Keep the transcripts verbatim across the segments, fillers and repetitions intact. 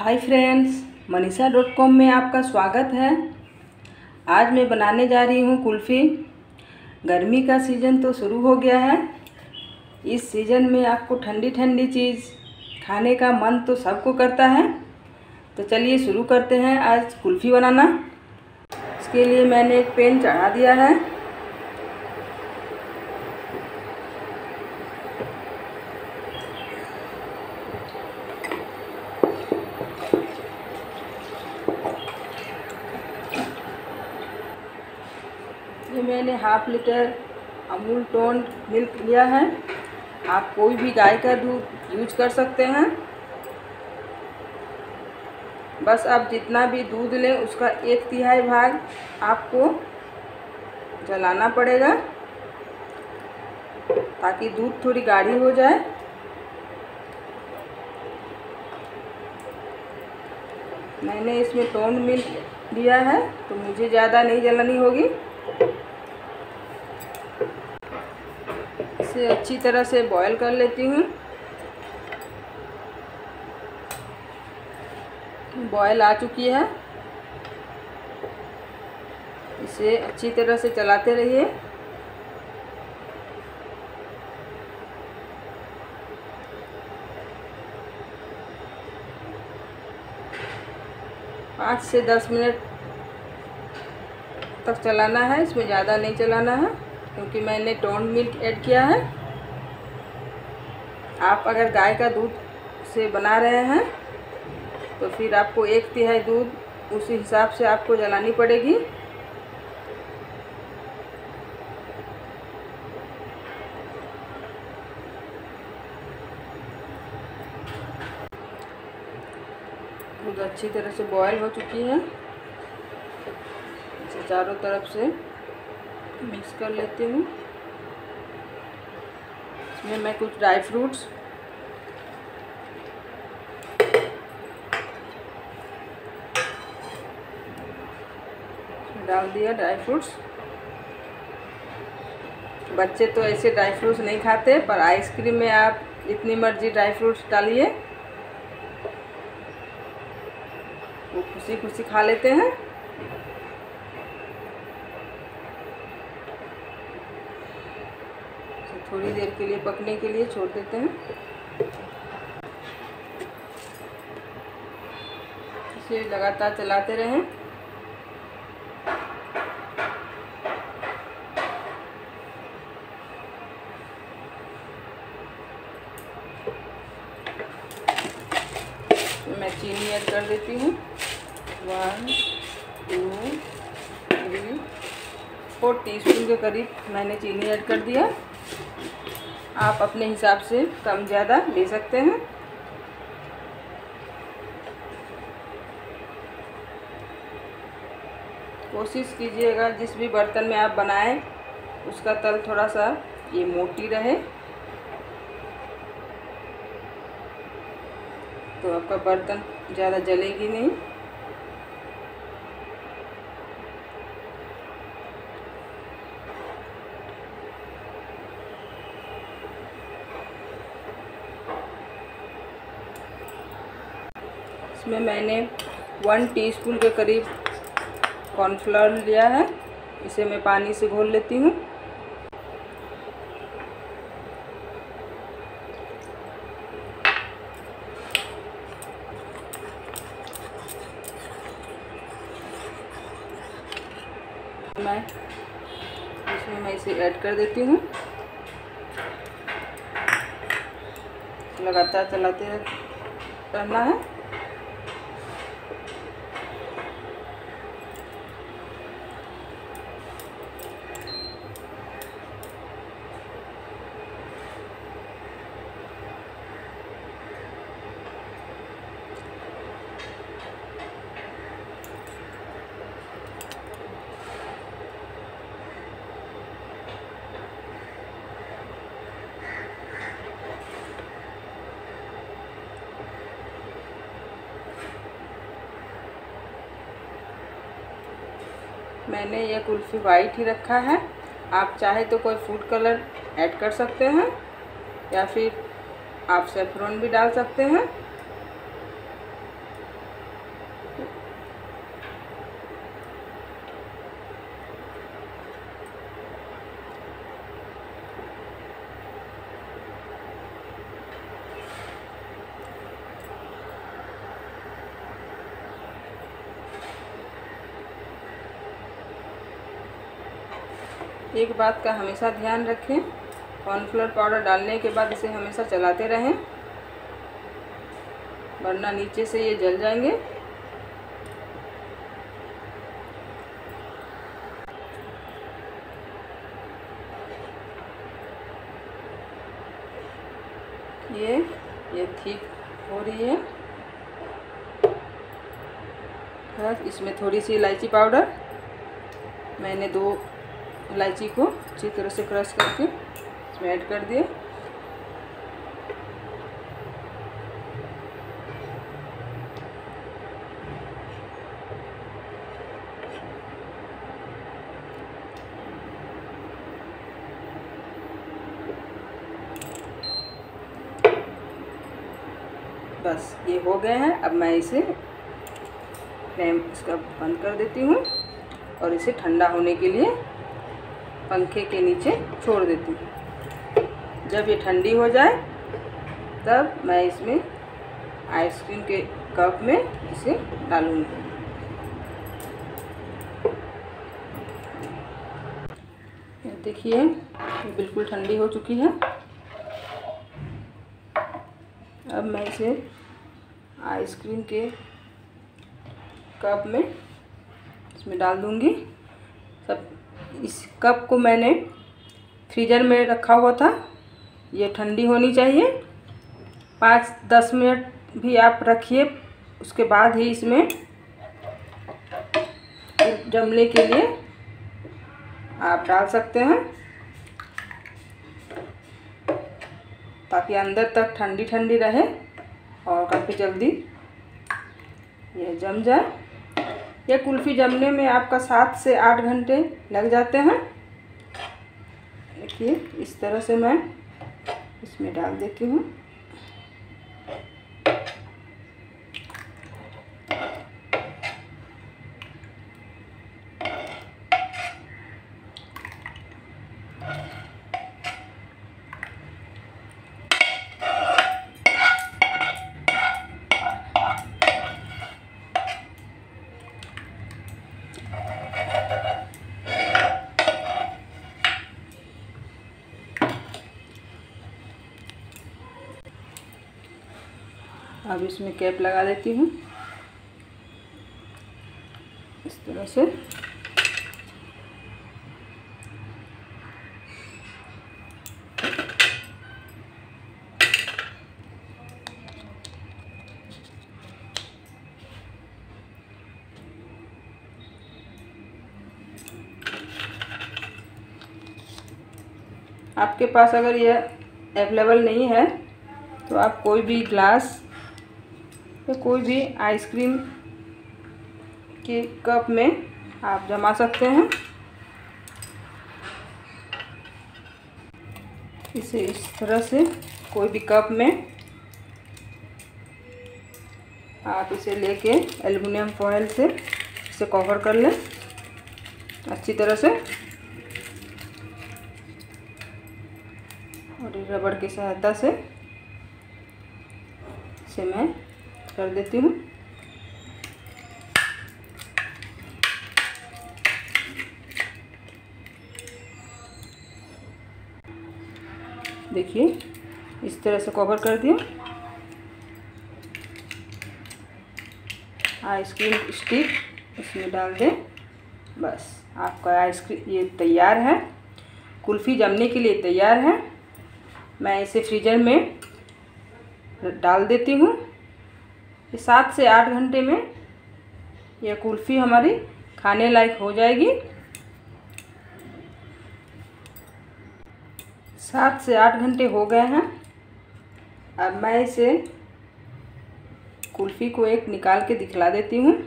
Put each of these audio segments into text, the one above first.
हाय friends, Manisha dot com में आपका स्वागत है। आज मैं बनाने जा रही हूँ कुल्फ़ी। गर्मी का सीज़न तो शुरू हो गया है। इस सीज़न में आपको ठंडी ठंडी चीज़ खाने का मन तो सबको करता है। तो चलिए शुरू करते हैं आज कुल्फ़ी बनाना। इसके लिए मैंने एक पैन चढ़ा दिया है। ये मैंने half litre Amul toned milk लिया है। आप कोई भी गाय का दूध यूज कर सकते हैं। बस आप जितना भी दूध लें उसका एक तिहाई भाग आपको जलाना पड़ेगा ताकि दूध थोड़ी गाढ़ी हो जाए। मैंने इसमें टोंड मिल्क लिया है तो मुझे ज़्यादा नहीं जलानी होगी। इसे अच्छी तरह से बॉईल कर लेती हूँ। बॉईल आ चुकी है। इसे अच्छी तरह से चलाते रहिए। पाँच से दस मिनट तक चलाना है। इसमें ज़्यादा नहीं चलाना है क्योंकि मैंने टोंड मिल्क ऐड किया है। आप अगर गाय का दूध से बना रहे हैं तो फिर आपको एक तिहाई दूध उसी हिसाब से आपको जलानी पड़ेगी। दूध अच्छी तरह से बॉयल हो चुकी है। इसे चारों तरफ से मिक्स कर लेती हूँ। इसमें मैं कुछ ड्राई फ्रूट्स डाल दिया। ड्राई फ्रूट्स बच्चे तो ऐसे ड्राई फ्रूट्स नहीं खाते, पर आइसक्रीम में आप जितनी मर्जी ड्राई फ्रूट्स डालिए, वो खुशी खुशी खा लेते हैं। थोड़ी देर के लिए पकने के लिए छोड़ देते हैं। इसे लगातार चलाते रहें। मैं चीनी ऐड कर देती हूँ। One two three four teaspoon के करीब मैंने चीनी ऐड कर दिया। आप अपने हिसाब से कम ज़्यादा ले सकते हैं। कोशिश कीजिएगा जिस भी बर्तन में आप बनाएं उसका तल थोड़ा सा ये मोटी रहे, तो आपका बर्तन ज़्यादा जलेगी नहीं। इसमें मैंने वन टीस्पून के करीब कॉर्नफ्लोर लिया है। इसे मैं पानी से घोल लेती हूँ। मैं इसमें मैं इसे ऐड कर देती हूँ। लगातार चलाते रहना है। मैंने ये कुल्फ़ी वाइट ही रखा है। आप चाहे तो कोई फूड कलर ऐड कर सकते हैं या फिर आप सेफ्रॉन भी डाल सकते हैं। एक बात का हमेशा ध्यान रखें, कॉर्नफ्लोर पाउडर डालने के बाद इसे हमेशा चलाते रहें, वरना नीचे से ये जल जाएंगे। ये ये ठीक हो रही है। बस इसमें थोड़ी सी इलायची पाउडर, मैंने दो इलायची को अच्छी तरह से क्रश करके इसमें ऐड कर दिए। बस ये हो गए हैं। अब मैं इसे फ्लेम इसका बंद कर देती हूँ और इसे ठंडा होने के लिए पंखे के नीचे छोड़ देती हूँ। जब ये ठंडी हो जाए तब मैं इसमें आइसक्रीम के कप में इसे डालूँगी। देखिए ये बिल्कुल ठंडी हो चुकी है। अब मैं इसे आइसक्रीम के कप में इसमें डाल दूँगी। सब इस कप को मैंने फ्रीज़र में रखा हुआ था, ये ठंडी होनी चाहिए। पाँच दस मिनट भी आप रखिए, उसके बाद ही इसमें जमने के लिए आप डाल सकते हैं, ताकि अंदर तक ठंडी ठंडी रहे और काफ़ी जल्दी ये जम जाए। यह कुल्फ़ी जमने में आपका सात से आठ घंटे लग जाते हैं। देखिए इस तरह से मैं इसमें डाल देती हूँ। अब इसमें कैप लगा देती हूँ इस तरह से। आपके पास अगर यह अवेलेबल नहीं है तो आप कोई भी ग्लास या कोई भी आइसक्रीम के कप में आप जमा सकते हैं। इसे इस तरह से कोई भी कप में आप इसे लेके एल्युमिनियम फॉयल से इसे कवर कर लें अच्छी तरह से, और रबड़ की सहायता से इसे मैं कर देती हूँ। देखिए इस तरह से कवर कर दिया। आइसक्रीम स्टिक इसमें डाल दें। बस आपका आइसक्रीम ये तैयार है, कुल्फ़ी जमने के लिए तैयार है। मैं इसे फ्रीज़र में डाल देती हूँ। ये सात से आठ घंटे में यह कुल्फ़ी हमारी खाने लायक हो जाएगी। सात से आठ घंटे हो गए हैं। अब मैं इसे कुल्फ़ी को एक निकाल के दिखला देती हूँ।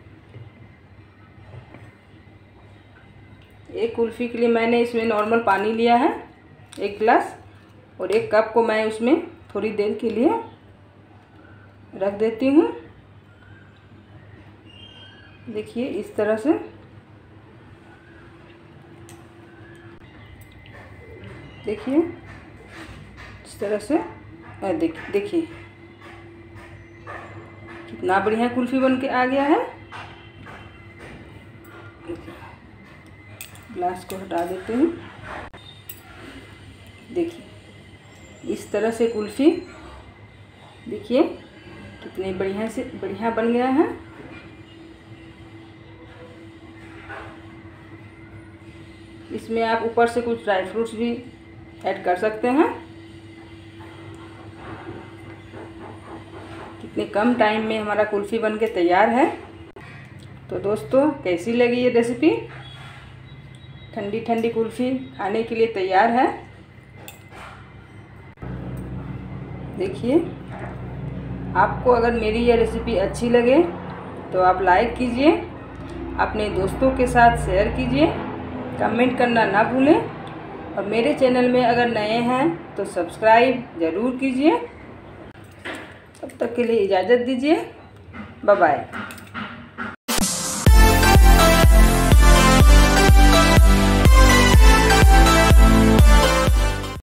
एक कुल्फ़ी के लिए मैंने इसमें नॉर्मल पानी लिया है एक गिलास, और एक कप को मैं उसमें थोड़ी देर के लिए रख देती हूँ। देखिए इस तरह से। देखिए इस तरह से देख देखिए कितना बढ़िया कुल्फ़ी बन के आ गया है। ग्लास को हटा देते हैं। देखिए इस तरह से कुल्फ़ी देखिए कितनी बढ़िया से बढ़िया बन गया है। इसमें आप ऊपर से कुछ ड्राई फ्रूट्स भी ऐड कर सकते हैं। कितने कम टाइम में हमारा कुल्फ़ी बनके तैयार है। तो दोस्तों कैसी लगी ये रेसिपी? ठंडी ठंडी कुल्फ़ी खाने के लिए तैयार है। देखिए आपको अगर मेरी यह रेसिपी अच्छी लगे तो आप लाइक कीजिए, अपने दोस्तों के साथ शेयर कीजिए, कमेंट करना ना भूलें और मेरे चैनल में अगर नए हैं तो सब्सक्राइब ज़रूर कीजिए। तब तक के लिए इजाज़त दीजिए। Bye bye.